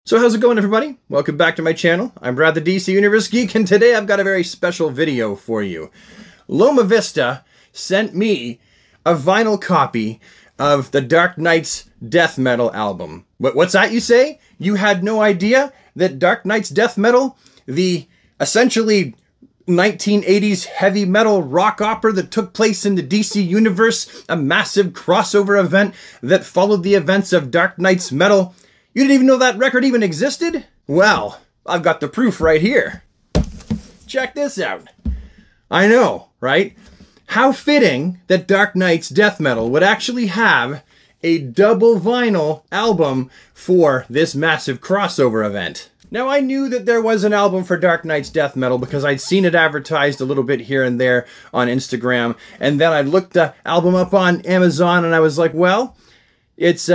So how's it going, everybody? Welcome back to my channel. I'm Brad the DC Universe Geek, and today I've got a very special video for you. Loma Vista sent me a vinyl copy of the Dark Knight's Death Metal album. What's that, you say? You had no idea that Dark Knight's Death Metal, the essentially 1980s heavy metal rock opera that took place in the DC Universe, a massive crossover event that followed the events of Dark Knight's Metal, you didn't even know that record even existed? Well, I've got the proof right here. Check this out. I know, right? How fitting that Dark Knight's Death Metal would actually have a double vinyl album for this massive crossover event. Now, I knew that there was an album for Dark Knight's Death Metal because I'd seen it advertised a little bit here and there on Instagram, and then I looked the album up on Amazon and I was like, well, it's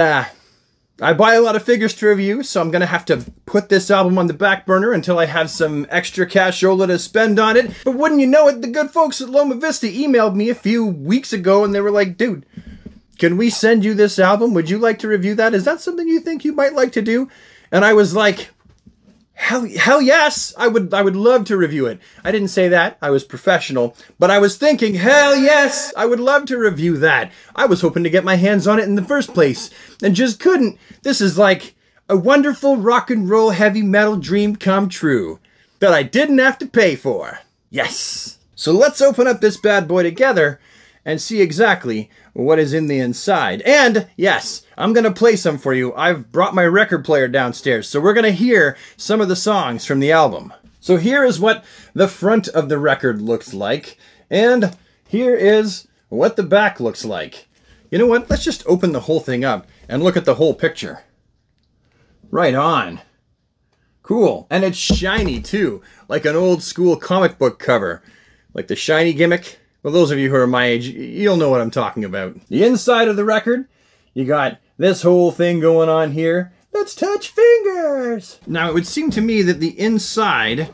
I buy a lot of figures to review, so I'm going to have to put this album on the back burner until I have some extra cashola to spend on it. But wouldn't you know it, the good folks at Loma Vista emailed me a few weeks ago and they were like, dude, can we send you this album? Would you like to review that? Is that something you think you might like to do? And I was like, hell yes, I would love to review it. I didn't say that, I was professional, but I was thinking, hell yes, I would love to review that. I was hoping to get my hands on it in the first place, and just couldn't. This is like a wonderful rock and roll heavy metal dream come true that I didn't have to pay for. Yes. So let's open up this bad boy together and see exactly what is in the inside. And yes, I'm going to play some for you. I've brought my record player downstairs, so we're going to hear some of the songs from the album. So here is what the front of the record looks like, and here is what the back looks like. You know what? Let's just open the whole thing up and look at the whole picture. Right on. Cool. And it's shiny too, like an old school comic book cover. Like the shiny gimmick. Well, those of you who are my age, you'll know what I'm talking about. The inside of the record, you got this whole thing going on here. Let's touch fingers! Now, it would seem to me that the inside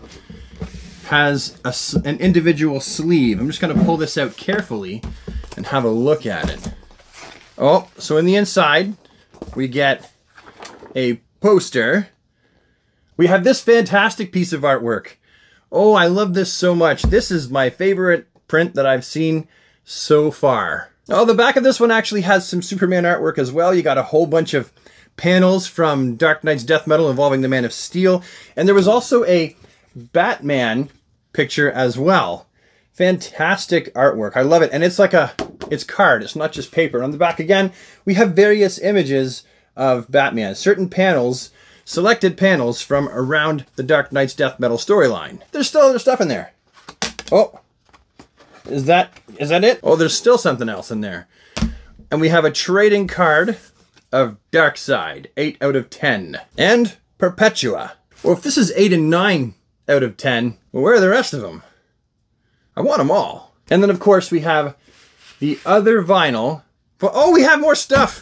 has an individual sleeve. I'm just going to pull this out carefully and have a look at it. Oh, so in the inside, we get a poster. We have this fantastic piece of artwork. Oh, I love this so much. This is my favorite print that I've seen so far. Oh, the back of this one actually has some Superman artwork as well. You got a whole bunch of panels from Dark Knight's Death Metal involving the Man of Steel. And there was also a Batman picture as well. Fantastic artwork. I love it. And it's like it's card. It's not just paper. On the back again, we have various images of Batman. Certain panels, selected panels from around the Dark Knight's Death Metal storyline. There's still other stuff in there. Oh. Is that it? Oh, there's still something else in there. And we have a trading card of Darkseid, 8 out of 10. And Perpetua. Well, if this is 8 and 9 out of 10, well, where are the rest of them? I want them all. And then, of course, we have the other vinyl. Oh, we have more stuff!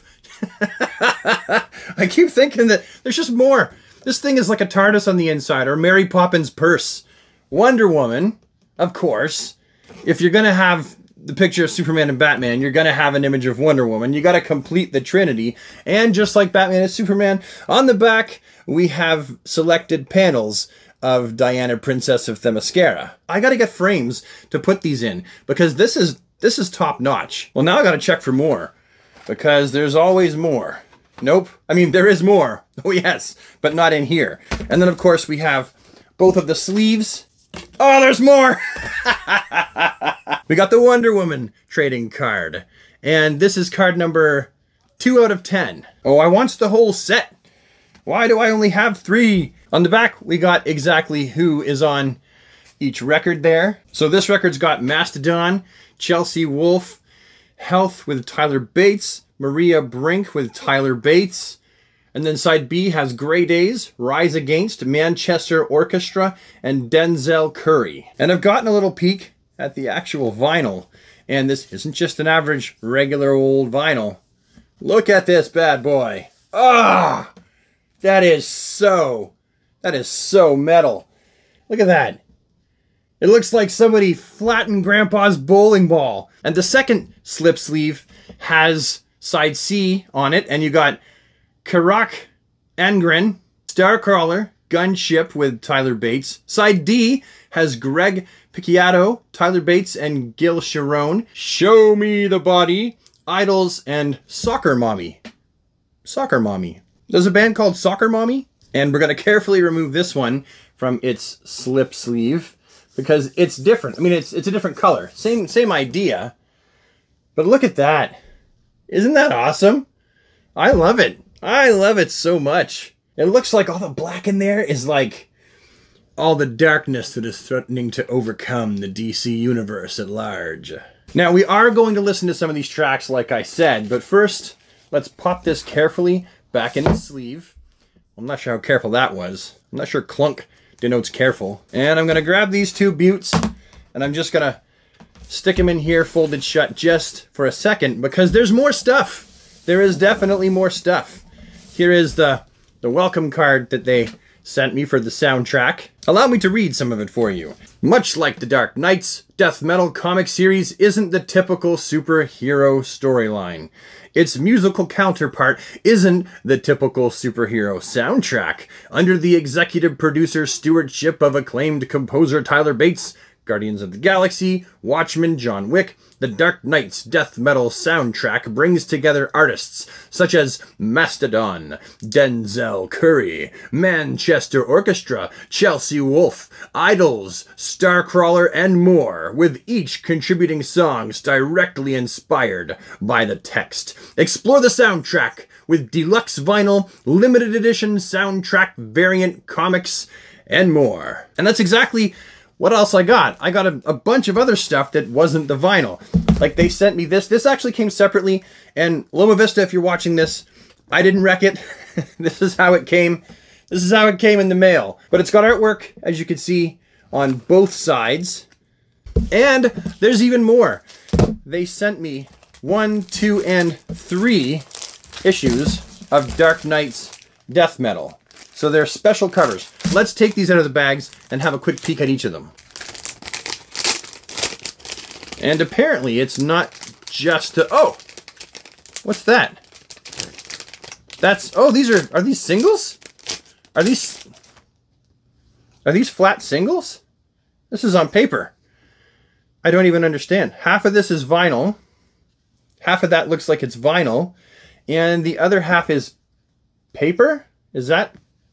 I keep thinking that there's just more. This thing is like a TARDIS on the inside, or Mary Poppins' purse. Wonder Woman, of course. If you're going to have the picture of Superman and Batman, you're going to have an image of Wonder Woman. You got to complete the Trinity. And just like Batman and Superman, on the back, we have selected panels of Diana, Princess of Themyscira. I got to get frames to put these in because this is top notch. Well, now I got to check for more because there's always more. Nope. I mean, there is more. Oh, yes, but not in here. And then, of course, we have both of the sleeves. Oh, there's more! We got the Wonder Woman trading card. And this is card number 2 out of 10. Oh, I want the whole set. Why do I only have 3? On the back, we got exactly who is on each record there. So this record's got Mastodon, Chelsea Wolfe, Health with Tyler Bates, Maria Brink with Tyler Bates, and then side B has Grey Days, Rise Against, Manchester Orchestra, and Denzel Curry. And I've gotten a little peek at the actual vinyl, and this isn't just an average, regular old vinyl. Look at this bad boy. Ah, that is so metal. Look at that. It looks like somebody flattened Grandpa's bowling ball. And the second slip sleeve has side C on it, and you got Karak Angren, Starcrawler, Gunship with Tyler Bates. Side D has Greg Picciotto, Tyler Bates, and Gil Sharon. Show Me the Body, Idols, and Soccer Mommy. Soccer Mommy. There's a band called Soccer Mommy, and we're going to carefully remove this one from its slip sleeve because it's different. I mean, it's a different color. Same idea, but look at that. Isn't that awesome? I love it. I love it so much. It looks like all the black in there is like all the darkness that is threatening to overcome the DC universe at large. Now, we are going to listen to some of these tracks, like I said, but first, let's pop this carefully back in the sleeve. I'm not sure how careful that was. I'm not sure clunk denotes careful. And I'm going to grab these two buttes, and I'm just going to stick them in here folded shut just for a second, because there's more stuff. There is definitely more stuff. Here is the welcome card that they sent me for the soundtrack. Allow me to read some of it for you. Much like the Dark Knight's death metal comic series isn't the typical superhero storyline. Its musical counterpart isn't the typical superhero soundtrack. Under the executive producer stewardship of acclaimed composer Tyler Bates, Guardians of the Galaxy, Watchmen, John Wick, the Dark Knight's death metal soundtrack brings together artists such as Mastodon, Denzel Curry, Manchester Orchestra, Chelsea Wolfe, Idols, Starcrawler, and more, with each contributing songs directly inspired by the text. Explore the soundtrack with deluxe vinyl, limited edition soundtrack variant comics, and more. And that's exactly what else I got. I got a bunch of other stuff that wasn't the vinyl. Like, they sent me this. This actually came separately. And Loma Vista, if you're watching this, I didn't wreck it. This is how it came. This is how it came in the mail. But it's got artwork, as you can see, on both sides. And there's even more. They sent me 1, 2, and 3 issues of Dark Knight's death metal. So they're special covers. Let's take these out of the bags and have a quick peek at each of them. And apparently it's not just a... Oh! What's that? That's... Oh, are these singles? Are these flat singles? This is on paper. I don't even understand. Half of this is vinyl. Half of that looks like it's vinyl. And the other half is paper? Is that...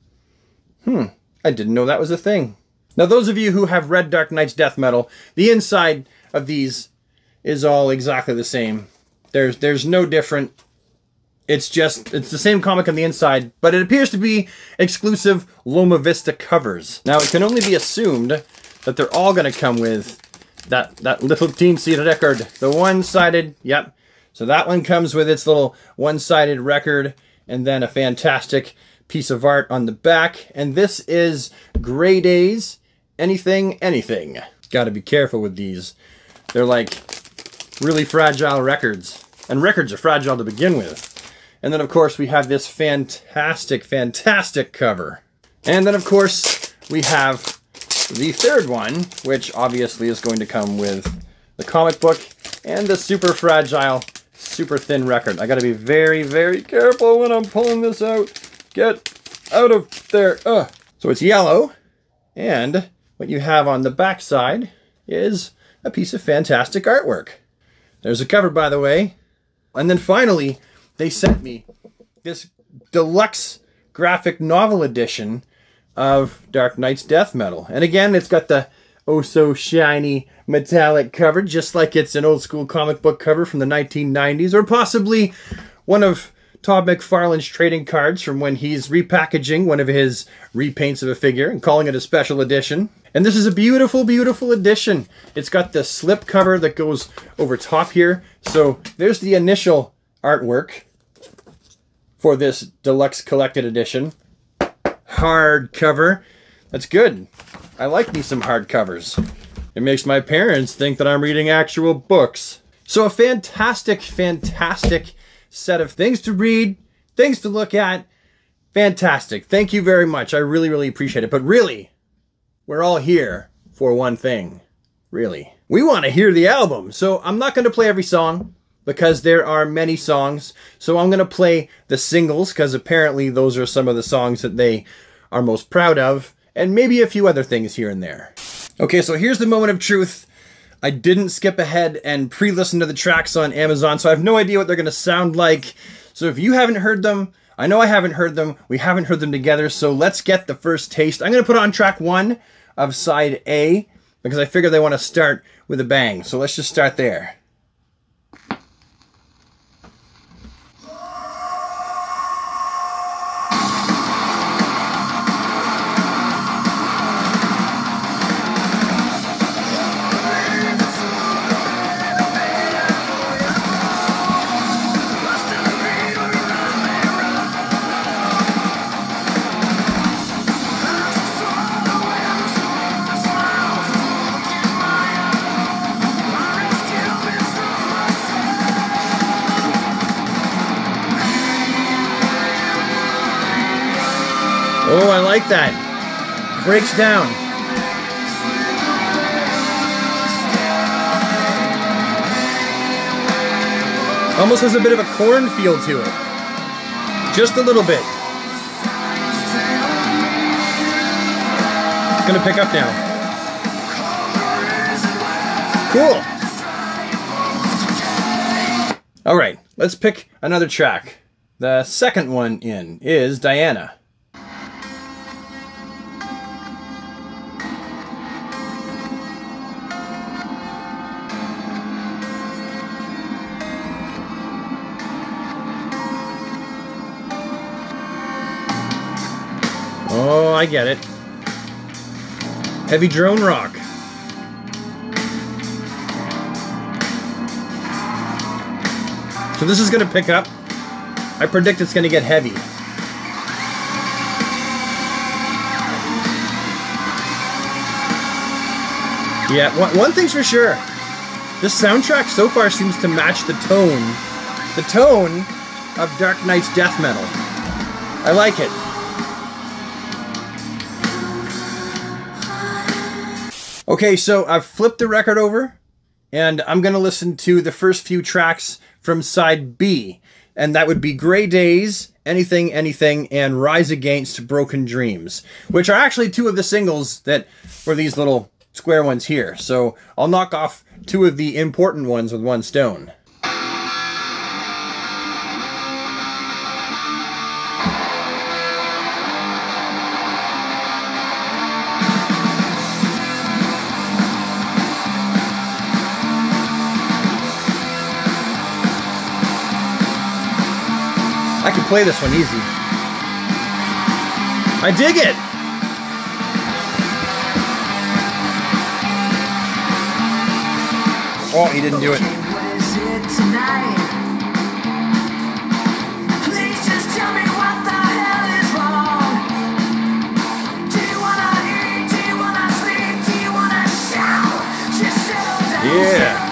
I didn't know that was a thing. Now, those of you who have read Dark Knight's death metal, the inside of these is all exactly the same. There's no different. It's the same comic on the inside, but it appears to be exclusive Loma Vista covers. Now, it can only be assumed that they're all going to come with that little teensy record. The one-sided, yep. So that one comes with its little one-sided record, and then a fantastic piece of art on the back. And this is Grey Days, Anything, Anything. Got to be careful with these. They're like really fragile records. And records are fragile to begin with. And then, of course, we have this fantastic, fantastic cover. And then, of course, we have the third one, which obviously is going to come with the comic book and the super fragile, super thin record. I got to be very, very careful when I'm pulling this out. Get out of there. Ugh. So it's yellow, and what you have on the back side is a piece of fantastic artwork. There's a cover, by the way. And then finally, they sent me this deluxe graphic novel edition of Dark Knight's death metal. And again, it's got the oh-so-shiny metallic cover, just like it's an old-school comic book cover from the 1990s, or possibly one of Todd McFarlane's trading cards from when he's repackaging one of his repaints of a figure and calling it a special edition. And this is a beautiful, beautiful edition. It's got the slip cover that goes over top here. So there's the initial artwork for this deluxe collected edition. Hardcover. That's good. I like me some hardcovers. It makes my parents think that I'm reading actual books. So a fantastic, fantastic set of things to read, things to look at. Fantastic. Thank you very much. I really, really appreciate it. But really, we're all here for one thing. Really. We want to hear the album. So I'm not going to play every song because there are many songs. So I'm going to play the singles because apparently those are some of the songs that they are most proud of, and maybe a few other things here and there. Okay, so here's the moment of truth. I didn't skip ahead and pre-listen to the tracks on Amazon, so I have no idea what they're going to sound like. So if you haven't heard them, I know I haven't heard them, we haven't heard them together, so let's get the first taste. I'm going to put on track 1 of side A, because I figure they want to start with a bang. So let's just start there. Oh, I like that. Breaks down. Almost has a bit of a Korn feel to it. Just a little bit. It's gonna pick up now. Cool. All right, let's pick another track. The second one in is Diana. Oh, I get it. Heavy drone rock. So this is going to pick up. I predict it's going to get heavy. Yeah, one thing's for sure. This soundtrack so far seems to match the tone of Dark Knight's death metal. I like it. Okay, so I've flipped the record over, and I'm going to listen to the first few tracks from side B, and that would be Grey Days, Anything, Anything, and Rise Against Broken Dreams, which are actually 2 of the singles that were these little square ones here. So I'll knock off 2 of the important ones with one stone. I can play this one easy. I dig it! Oh, he didn't do it. Yeah.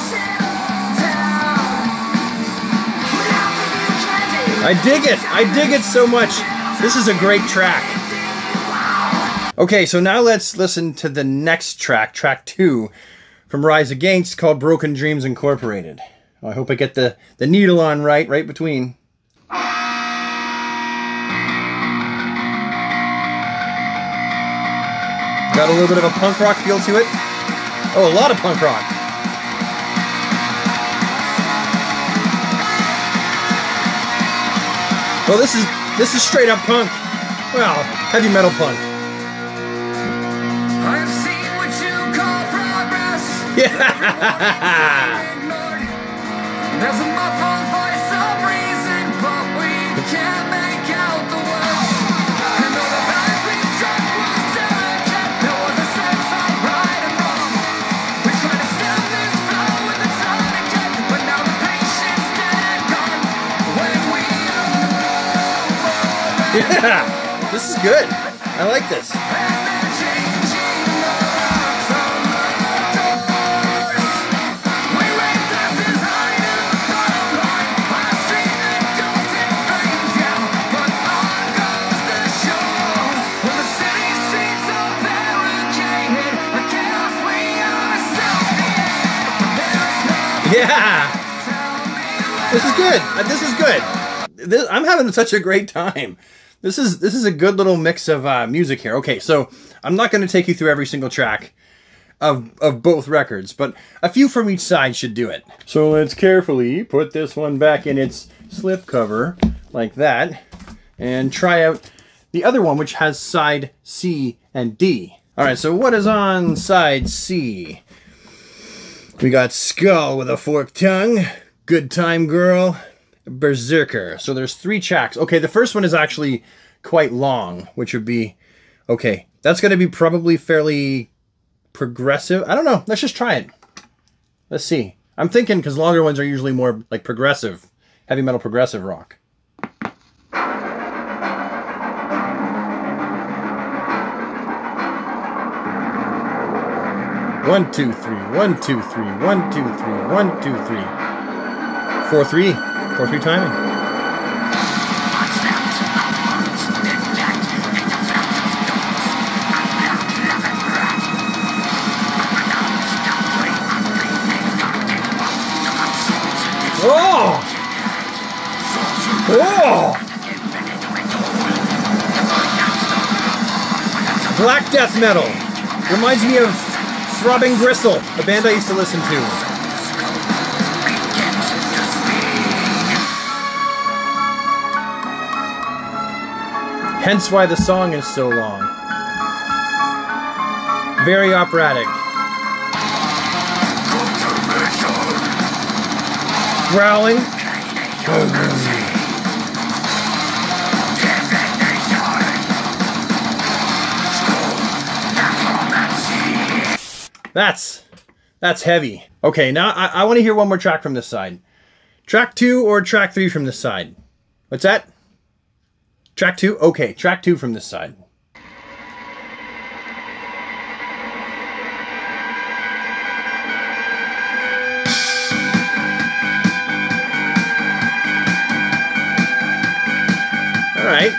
I dig it! I dig it so much! This is a great track. Okay, so now let's listen to the next track, track 2, from Rise Against, called Broken Dreams Incorporated. I hope I get the needle on right between. Got a little bit of a punk rock feel to it. Oh, a lot of punk rock. Well, this is straight up punk. Well, heavy metal punk. I've seen what you call progress. Yeah. There's a muffled voice of reason, but we can't make out the words. And though the balance we struck was delicate, there was a sense of right and wrong. We tried to stem this flow with a tourniquet, but now the patience dead and gone. When we yeah, this is good. I like this. Yeah, this is good. This is good. I'm having such a great time. This is a good little mix of music here. Okay, so I'm not going to take you through every single track of both records, but a few from each side should do it. So let's carefully put this one back in its slipcover like that, and try out the other one, which has side C and D. All right, so what is on side C? We got Skull with a Forked Tongue, Good Time Girl, Berserker. So there's 3 tracks. Okay, the first one is actually quite long, which would be, okay, that's going to be probably fairly progressive. I don't know. Let's just try it. Let's see. I'm thinking because longer ones are usually more like progressive, heavy metal progressive rock. 1, 2, 3, 1, 2, 3, 1, 2, 3, 1, 2, 3. 4/3. 4/3 timing. Oh! Oh! Black death metal. Reminds me of Throbbing Gristle, the band I used to listen to. Hence why the song is so long. Very operatic. Growling. That's heavy. Okay, now I want to hear one more track from this side. Track 2 or track 3 from this side? What's that? Track 2? Okay, track 2 from this side. All right.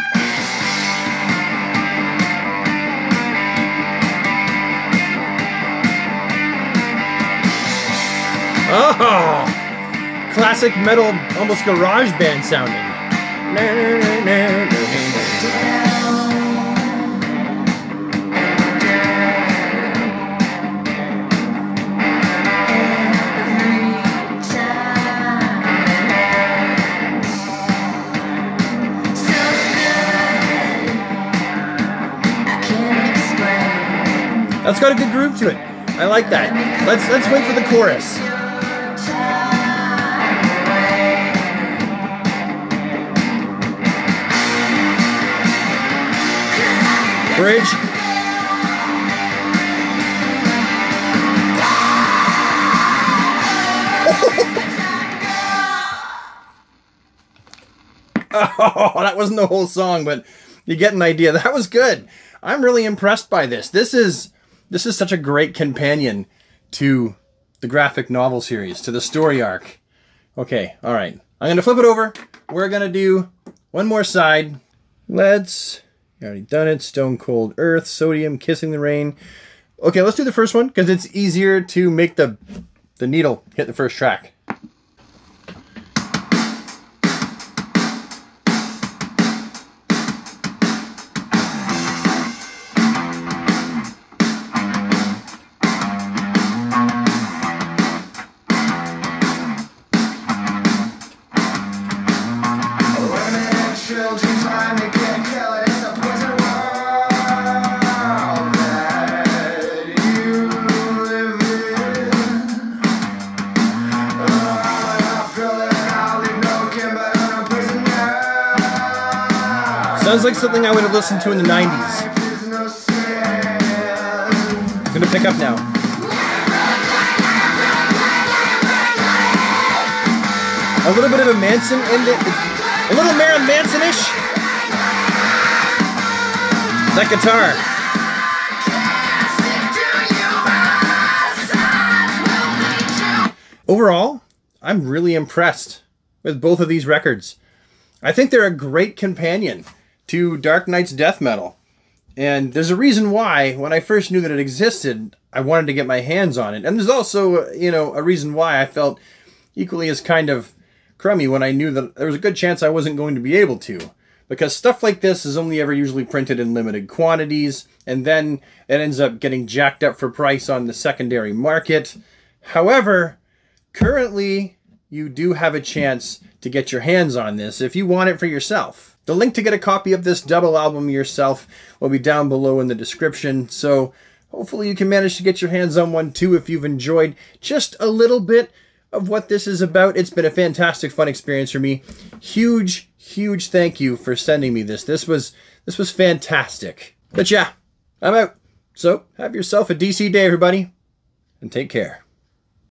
Oh! Classic metal, almost garage band sounding. That's got a good groove to it. I like that. Let's wait for the chorus. Bridge. Oh, that wasn't the whole song, but you get an idea. That was good. I'm really impressed by this. This is such a great companion to the graphic novel series, to the story arc. Okay, all right. I'm going to flip it over. We're going to do one more side. Let's... You already done it. Stone Cold Earth, Sodium, Kissing the Rain. Okay, let's do the first one because it's easier to make the needle hit the first track. Sounds like something I would have listened to in the 90s. It's gonna pick up now. A little bit of a Manson in it. A little Marilyn Manson-ish. That guitar. Overall, I'm really impressed with both of these records. I think they're a great companion to Dark Knight's death metal. And there's a reason why, when I first knew that it existed, I wanted to get my hands on it. And there's also, you know, a reason why I felt equally as kind of crummy when I knew that there was a good chance I wasn't going to be able to. because stuff like this is only ever usually printed in limited quantities, and then it ends up getting jacked up for price on the secondary market. However, currently, you do have a chance to get your hands on this if you want it for yourself. The link to get a copy of this double album yourself will be down below in the description, so hopefully you can manage to get your hands on one too if you've enjoyed just a little bit of what this is about. It's been a fantastic, fun experience for me. Huge thank you for sending me this. This was fantastic. But yeah, I'm out. So have yourself a DC day, everybody, and take care.